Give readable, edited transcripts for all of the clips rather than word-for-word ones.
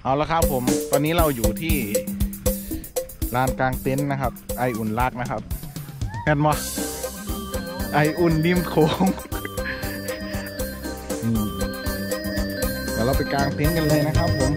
เอาละครับผมตอนนี้เราอยู่ที่ลานกลางเต็นท์นะครับไออุ่นรักนะครับเห็นมั้ยไออุ่นริมโขงเดี๋ยวเราไปกลางเต็นท์กันเลยนะครับผม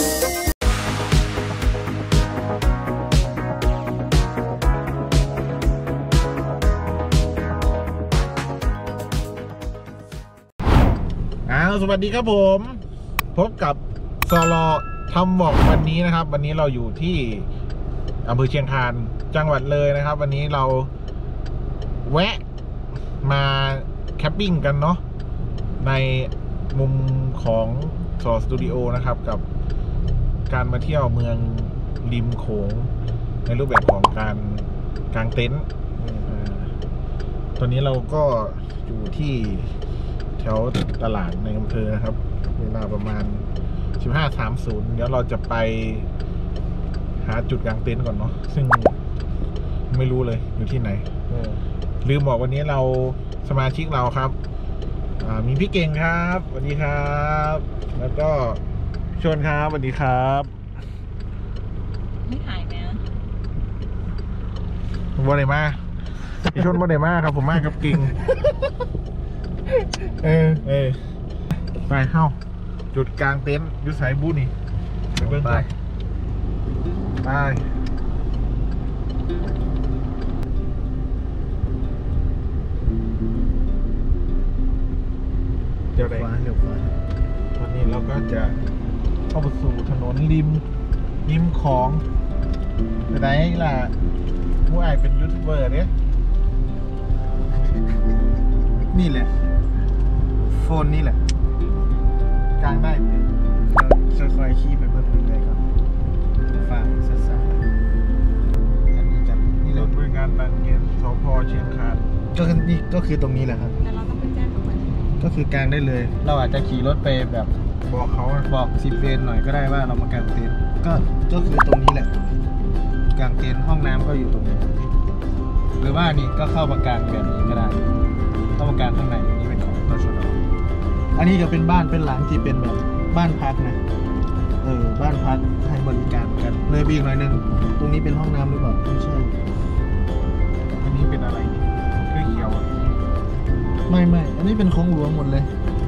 สวัสดีครับผมพบกับซอลอทำบอกวันนี้นะครับวันนี้เราอยู่ที่อำเภอเชียงคานจังหวัดเลยนะครับวันนี้เราแวะมาแคมปิ้งกันเนาะในมุมของซอสตูดิโอนะครับกับการมาเที่ยวเมืองริมโขงในรูปแบบของการกางเต็นท์ตอนนี้เราก็อยู่ที่แถวตลาดในอำเภอนะครับเวลาประมาณ 15:30 เดี๋ยวเราจะไปหาจุดกางเต็นท์ก่อนเนาะซึ่งไม่รู้เลยอยู่ที่ไหนลืมบอกวันนี้เราสมาชิกเราครับมีพี่เก่งครับสวัสดีครับแล้วก็ชวนครับสวัสดีครับไม่หายไหมบ่ได้มาพี่ชวนบ่ได้มาครับผมมากับเก่งไปเข้าจุดกลางเต็นท์ยุทธสายบูนี่ไปเบิ่งไปเดี๋ยววันนี้เราก็จะเข้าไปสู่ถนนริมของไปไหนล่ะผู้อายเป็นยูทูบเบอร์เนี่ยนี่แหละโฟนนี่แหละกลางได้ไหมค่อยๆขี่ไปเพิ่มเรื่อยๆครับฟังซ่าๆอันนี้จัดนี่แหละบริการตันเกมสพเชียงคานก็คือตรงนี้แหละครับแต่เราต้องไปแจ้งเขาก่อนก็คือกลางได้เลยเราอาจจะขี่รถไปแบบบอกเขาบอก10 เวรหน่อยก็ได้ว่าเรามากางเต็นท์ก็คือตรงนี้แหละกางเต็นท์ห้องน้ำก็อยู่ตรงนี้หรือว่านี่ก็เข้ามากางแบบนี้ก็ได้ต้องมากางข้างในอันนี้เป็นของตชด.อันนี้จะเป็นบ้านเป็นหลังที่เป็นแบบบ้านพักนะบ้านพักให้บริการกันเลยไปอีกหน่อยนึงตรงนี้เป็นห้องน้ำหรือเปล่าไม่ใช่อันนี้เป็นอะไรนี่เขียวไม่อันนี้เป็นของหลวงหมดเลย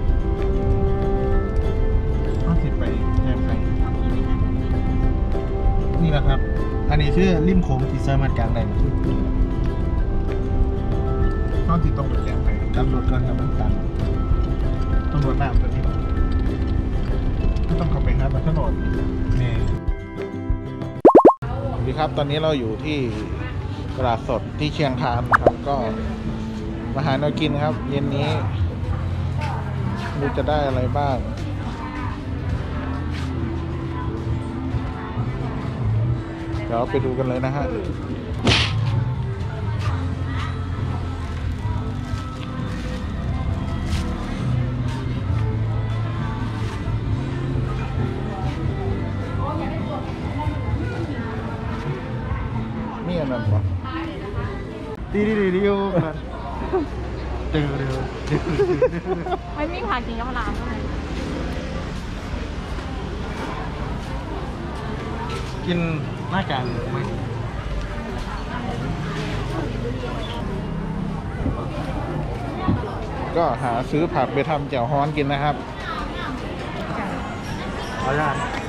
ต้องติดไปแยกไปนี่แหละครับอันนี้ชื่อริมโขงที่สามารถกางได้ต้องติดตรงกับแยกไปตำรวจก่อนครับมันตันตำรวจน้ำตัวนี้ต้องเข้าไปครับถนนนี่สวัสดีครับตอนนี้เราอยู่ที่ตลาดสดที่เชียงคานครับก็มาหาแนวกินครับเย็นนี้ดูจะได้อะไรบ้างเดี๋ยวไปดูกันเลยนะฮะนี่อันนั้นปะดีอยู่กันเจอเร็วไม่มีพากินกับร้านเลยกินหน้ากลางไหมก็หาซื้อผักไปทำแจ่วฮ้อนกินนะครับเอาละ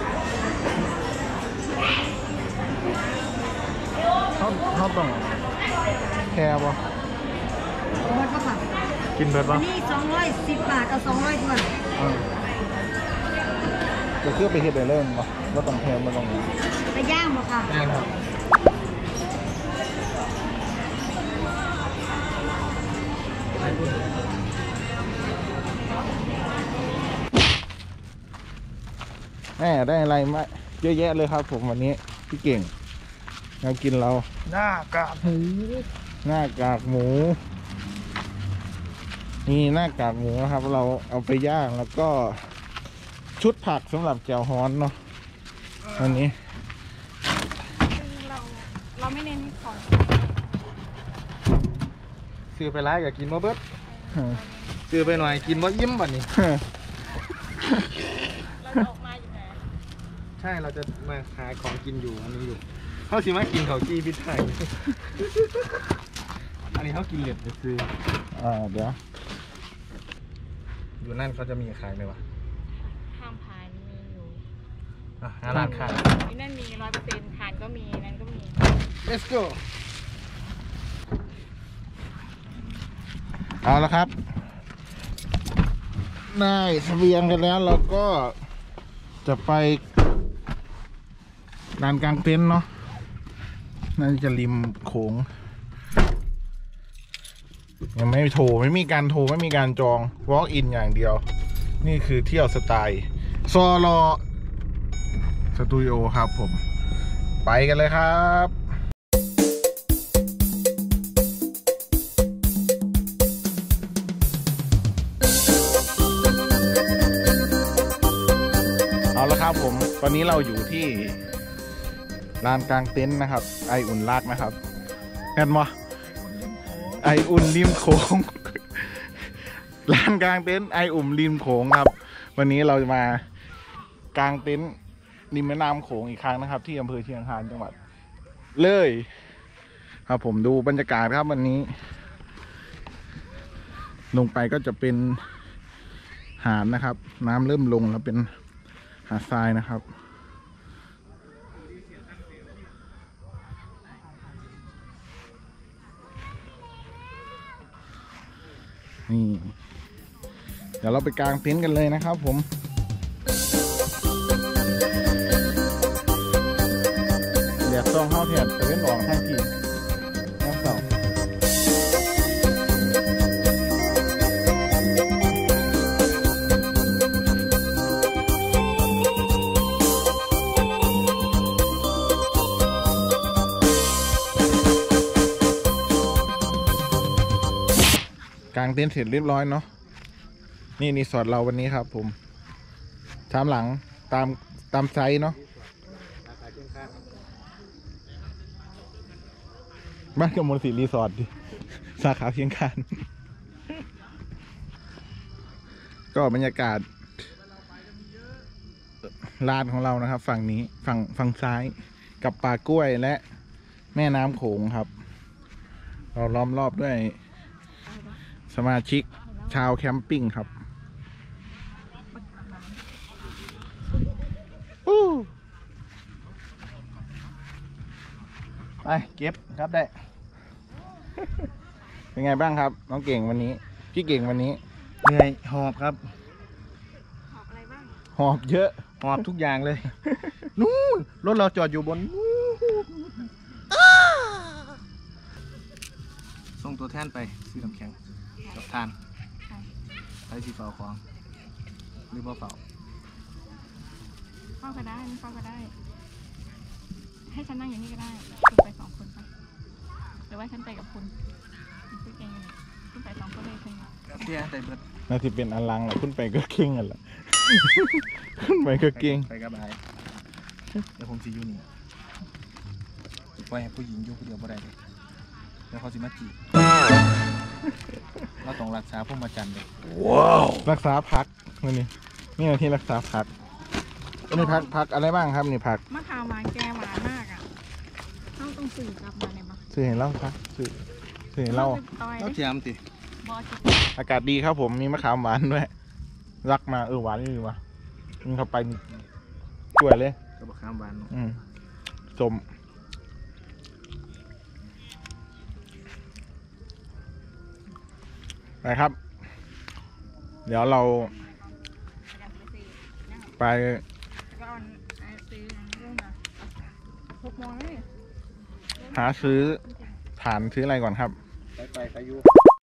เขาต้องแค่บ่กินเบิดบ่นี่210 บาทเอา200ถ้วนจะเชื่อไปเฮ็ดได้เลยบ่ว่าต้องแค่มาลงไปย่างบ่ค่ะย่างครับแม่ได้อะไรมาเยอะแยะเลยครับผมวันนี้พี่เก่งเรากินเราหน้ากากหมูนี่หน้ากากหมูนะครับเราเอาไปย่างแล้วก็ชุดผักสำหรับแจ่วฮ้อนเนาะวันนี้เราไม่เน้นของซื้อไปร้านอยากกินมาเบิดซื้อไปหน่อยกินว่ายิ้มบัดนี้เราจะออกมาอยู่ไหนช่เราจะมาขายของกินอยู่อันนี้อยู่เขาสิมากินเขาจี้พิษไทย อันนี้เขากินเหล็ดไปซื้อเดี๋ยวอยู่นั่นเขาจะมีขายไหมวะข้ามพานมีอยู่หาร้านขายที่นั่นมี100%ทานก็มีนั่นก็มี Let's go เอาละครับได้เสบียงกันแล้วเราก็จะไปลานกลางเต็นท์เนาะน่าจะริมโขงยังไม่โทรไม่มีการโทรไม่มีการจอง walk in อย่างเดียว นี่คือเที่ยวสไตล์ซอลอสตูดิโอครับผมไปกันเลยครับเอาละครับผมตอนนี้เราอยู่ที่ลานกลางเต็นท์นะครับไออุ่นรักนะครับเห็นไหมไออุ่นริมโขง ลานกลางเต็นท์ไออุ่นริมโขงครับวันนี้เราจะมากลางเต็นท์ริมแม่น้ำโขงอีกครั้งนะครับที่อำเภอเชียงคานจังหวัดเลยครับผมดูบรรยากาศครับวันนี้ลงไปก็จะเป็นหาดนะครับน้ำเริ่มลงแล้วเป็นหาดทรายนะครับนี่เดี๋ยวเราไปกางเต็นท์กันเลยนะครับผมเดี๋ยวต้องเข้าเทียบจะเว้นออกทั้งทีน้ำเปล่า กางเต็นท์เสร็จเรียบร้อยเนาะนี่รีสอร์ทเราวันนี้ครับผมชามหลังตามไซส์เนาะบ้านกมลศรีรีสอร์ทดิสาขาเชียงคาน ก็บรรยากาศลานของเรานะครับฝั่งนี้ฝั่งซ้ายกับป่ากล้วยและแม่น้ำโขงครับเราล้อมรอบด้วยสมาชิกชาวแคมปิ้งครับไปเก็บครับได้ เป็นไงบ้างครับน้องเก่งวันนี้พี่เก่งวันนี้เหนื่อยหอบครับหอบอะไรบ้างหอบเยอะหอบทุกอย่างเลย นู่นรถเราจอดอยู่บนนู่นส่งตัวแทนไปซื้อน้ำแข็งกับทานไปสีเฝ้าของหรือบ่เฝ้าเฝ้าก็ได้ไม่เฝ้าก็ได้ ให้ฉันนั่งอย่างนี้ก็ได้คุณไป2 คนไปหรือว่าฉันไปกับคุณคุณเองคุณไป2 คนเลยคุณเตี้ยแต่เบิดน่าจะเป็นอลังแหละขึ้นไปก็เก่งกันแหละ ขึ้นไปก็เก่งไปกับไอ้เดี๋ยวผมสิอยู่นี่ปล่อยให้ผู้หญิงอยู่คนเดียวบ่ได้เลยแล้วเขาสิมาจีบเราต้องรักษาพวกมาจันเลยรักษาพักนี่ที่รักษาพักนี่พักอะไรบ้างครับนี่พักมะขามหวานแกหวานมากอ่ะต้องสื่อกลับมาเนี่ยมาซื้อให้เล่าครับซื้อให้เล่าเราเทียมติบอจิอากาศดีครับผมมีมะขามหวานด้วยรักมาหวานนี่วะมึงเข้าไปช่วยเลยกับข้ามหวานสมไปครับ เดี๋ยวเราไปก็เอาซื้อเรื่องนะ6 โมงแล้วนี่หาซื้อฐานซื้ออะไรก่อนครับไปอยู่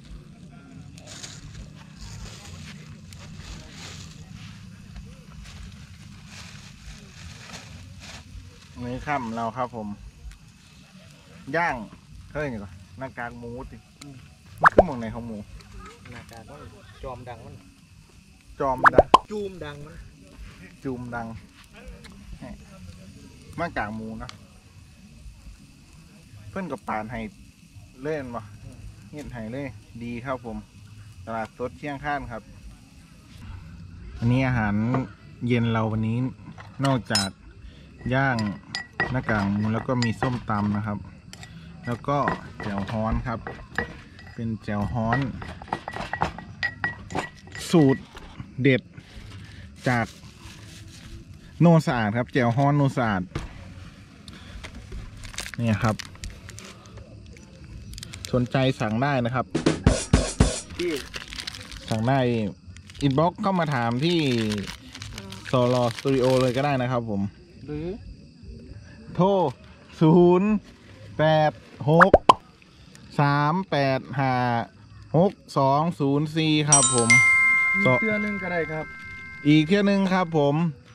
นี่ค่ำเราครับผม ย่างเฮ้ยนี่ก่อนหน้ากากหมูติมันขึ้นหมองไหนของหมูหน้ากากมันจอมดังมันจอมดังจูมดังมันจูมดังหน้ากากหมูนะเพื่อนกับปานให้เล่นวะเห็นให้เลยดีครับผมตลาดสดเชียงคานครับอันนี้อาหารเย็นเราวันนี้นอกจากย่างหน้ากากหมูแล้วก็มีส้มตำนะครับ แล้วก็แจ่วฮ้อนครับ เป็นแจ่วฮ้อน สูตรเด็ดจากโนนสะอาดครับแจ่วฮ้อนโนนสะอาดนี่ครับ สนใจสั่งได้นะครับที่สั่งได้อินบ็อกซ์เข้ามาถามที่โซลสตูดิโอเลยก็ได้นะครับผมหรือโทร086-385-6204ครับผมมีเสื้อนึงก็ได้ครับอีกเที่ยวหนึ่งครับผม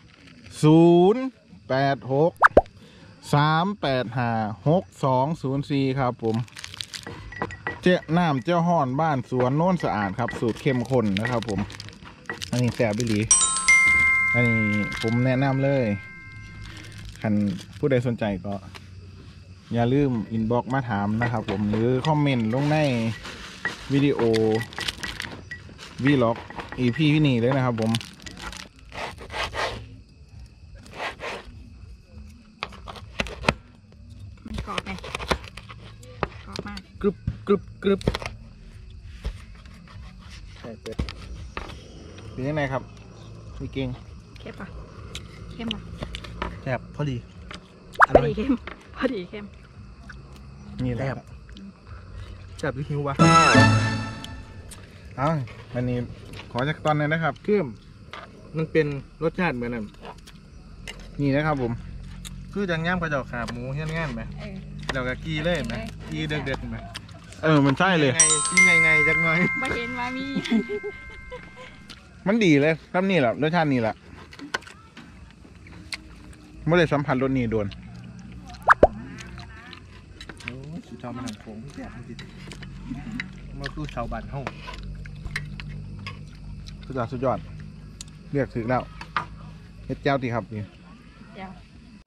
086-385-6204ครับผมเจ้าน้ำเจ้าห้อนบ้านสวนโน้นสะอาดครับสูตรเข้มข้นนะครับผมอันนี้แซ่บบิลีอันนี้ผมแนะนำเลยคันผู้ใดสนใจก็อย่าลืมอินบ็อกซ์มาถามนะครับผมหรือคอมเมนต์ลงในวิดีโอวีล็อกอีพีที่นี่เลยนะครับผมมันกรอบไงกรอบมากกรึบกรึบกรึบใช่เป็ดเป็นยังไงครับพี่เก่งเค็มปะเข้มปะแซ่บพอดีพอดีเข้มพอดีเข้มนี่แหละแซ่บหรือหิววะเอาวันนี้ขอจากตอนนั้นนะครับคือมันเป็นรสชาติเหมือนน่ะนี่นะครับผมคือจังย่างกระเจาขาหมูเฮี้ยนงานไหมเออเราก็กีเลยไหมกีเด็ดๆไหมมันใช่เลยกีไงจักหน่อยมาเห็นมามีมันดีเลยครับนี่แหละรสชาตินี่แหละไม่ได้สัมผัสรสนี้โดนโอ้ยสุดยอดมันหนังโค้งแซ่บจริงมาคือชาวบ้านเฮาสุดยอดสุดยอดเรียกถึงแล้วเฮ็ดเจ้าตีครับนี่เดี๋ยว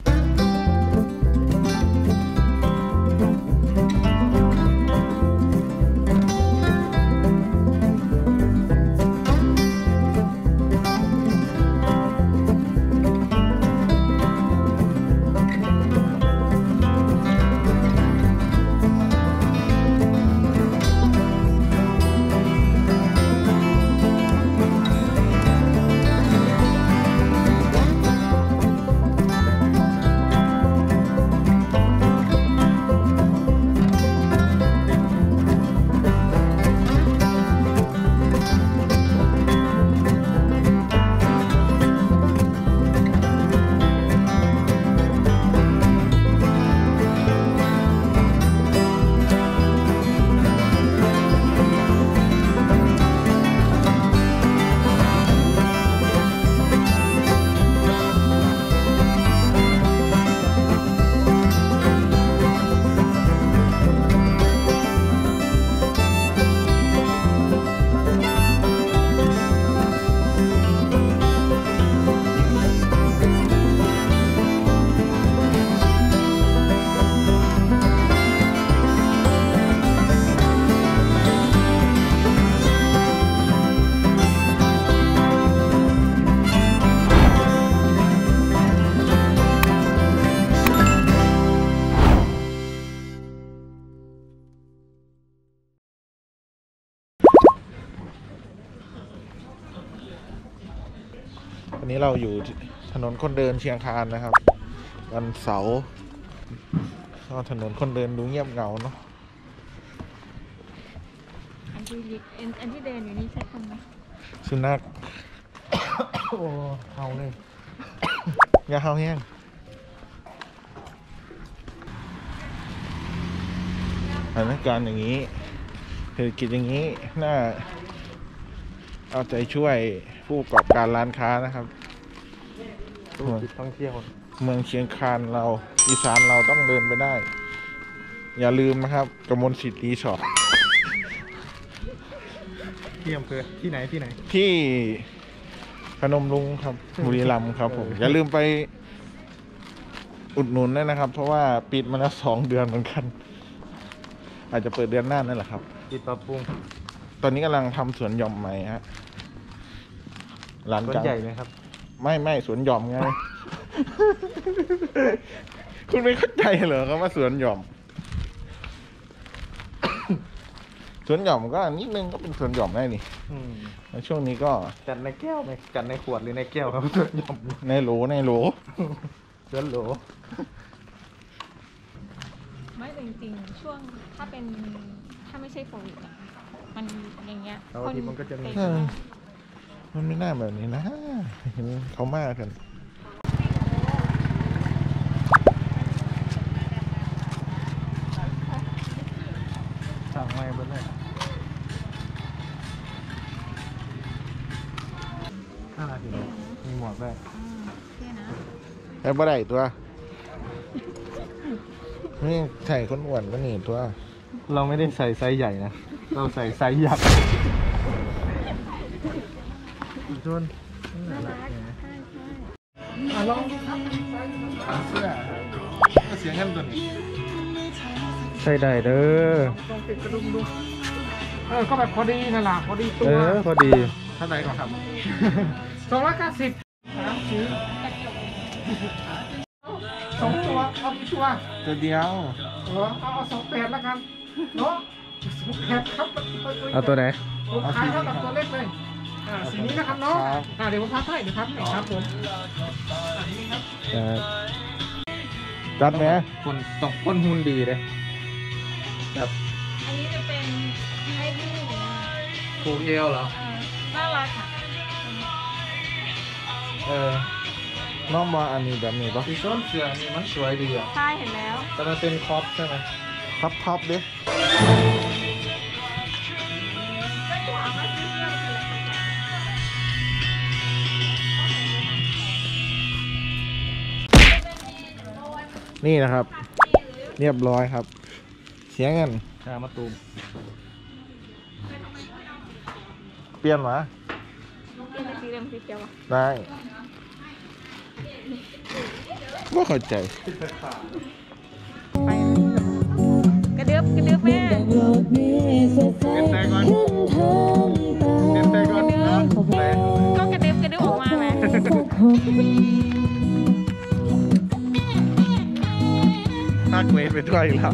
วันนี้เราอยู่ถนนคนเดินเชียงคานนะครับ วันเสาร์ก็ถนนคนเดินดูเงียบเหงาเนาะอันที่เดินอยู่นี่ใช่คนไหมสุนัขโอ้เฮาเลยอย่าเห่าแห้งสถานการณ์อย่างนี้เศรษฐกิจอย่างนี้น่าเอาใจช่วยผู้ประกอบการร้านค้านะครับธุรกิจท่องเที่ยวเมืองเชียงคานเราอีสานเราต้องเดินไปได้ อย่าลืมนะครับกมลสิทธิ์รีสอร์ทที่อำเภอที่ไหนที่ไหนที่พนมรุ้งครับบุรีรัมย์ครับผม อย่าลืมไปอุดหนุนด้วยนะครับ เพราะว่าปิดมาแล้ว2 เดือนเหมือนกัน อาจจะเปิดเดือนหน้านั่นแหละครับติดปรับปรุงตอนนี้กำลังทำสวนหย่อมใหม่ฮะร้านต้นกลางใหญ่ไหมครับไม่สวนหย่อมไงคุณไม่เข้าใจเหรอคำว่าสวนหย่อม สวนหย่อมก็นิดนึงก็เป็นสวนหย่อมได้นี่แล้วช่วงนี้ก็จัดในแก้วไหมจัดในขวดหรือในแก้วครับส่วนหย่อมในโหลสวนโหลไม่แต่จริงๆช่วงถ้าไม่ใช่โควิดอะมันอย่างเงี้ยแล้วทีมันก็จะมีเต็มมากมันไม่น่าแบบนี้นะเห็นเขามากกันสั่งไว้บนเลยน่ารักดีมีหมวกด้วยเท่นะแล้วบ่ได้ตัวนี่ใส่คนอ้วนก็นี่ตัวเราไม่ได้ใส่ไซส์ใหญ่นะ เราใส่ไซส์ยักษ์ชวนน่ารักใช่ใช่ลองดูครับเสื้อก็เสียงเงินตัวนี้ใส่ได้เด้อลองติดกระดุมดูก็แบบพอดีนั่นแหละพอดีตัวพอดีเท่าไหร่ก่อนครับ 290 2 ตัวเอากี่ตัวตัวเดียวเอา28แล้วกันเนาะ28ครับเอาตัวไหนผมขายเท่ากับตัวเล็กเลยสีนี้นะครับเนาะเดี๋ยวผมพักให้เดี๋ยวครับครับผมนี่ครับจัดไหมคนต้องคนหุ่นดีเลยแบบอันนี้จะเป็นไอ้ที่ผูกเอวเหรอน่ารักค่ะน้องมาอันนี้แบบนี้ปะสีส้มเสือนี่มันสวยดีอ่ะใช่เห็นแล้วแต่มันเป็นคอปใช่ไหมพับดินี่นะครับ เรียบร้อยครับ เสียเงินชามาตูมเปลี่ยนมาเป็นสีเหลืองสีเขียวอะได้ว่าเข้าใจไปกระดึบแม่เก็บใจก่อนเก็บใจก่อนนะไหนก็กระดึบออกมาไหมภาคเวทไปด้วยอีกแล้ว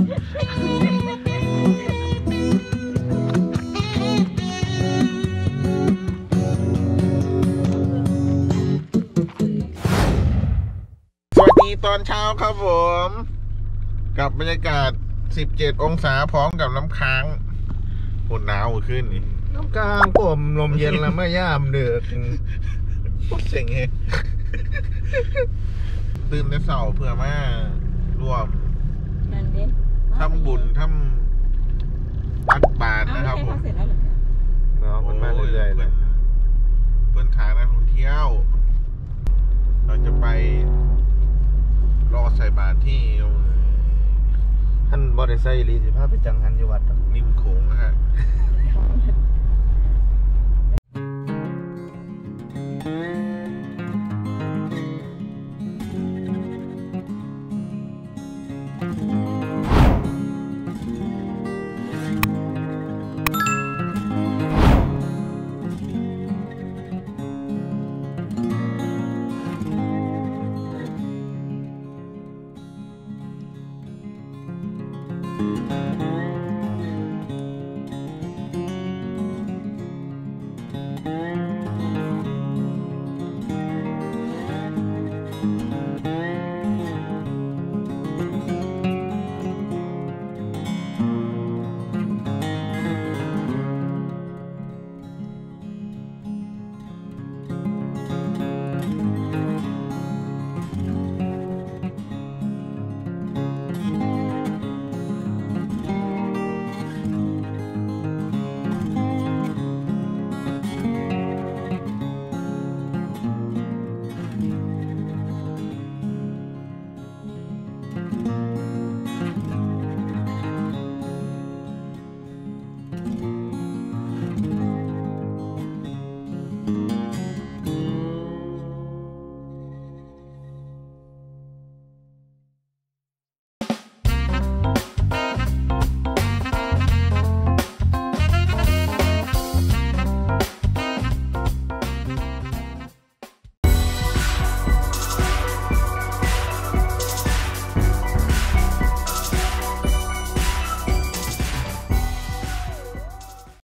สวัสดีตอนเช้าครับผม กับบรรยากาศ 17 องศาพร้อมกับน้ำค้างฝนหนาวขึ้นนี่น้ำกลางผมลมเย็นแล้วไม่ย่ามเดือดเสียงเฮตื่นแต่เสาเพื่อมาร่วมนั่นดิทำบุญทำตักบาตรนะครับผมเสร็จแล้วเหรอเนาะมันมาเรื่อยๆเลยเพื่อนทางนักท่องเที่ยว เราจะไปรอใส่บาตรที่ท่านบริษัทลีสิภาพไปจังหันอยู่วัดริมโขงนะฮะ